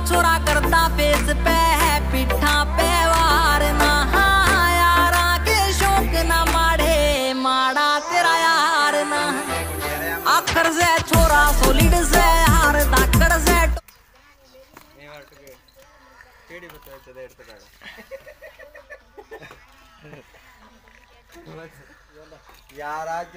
छोरा करता फेस पे है पिठा पे वार ना यारा के शौक ना माड़े माड़ा तेरा यार ना आखर से छोरा सोलिड से हार दाकर से यार आज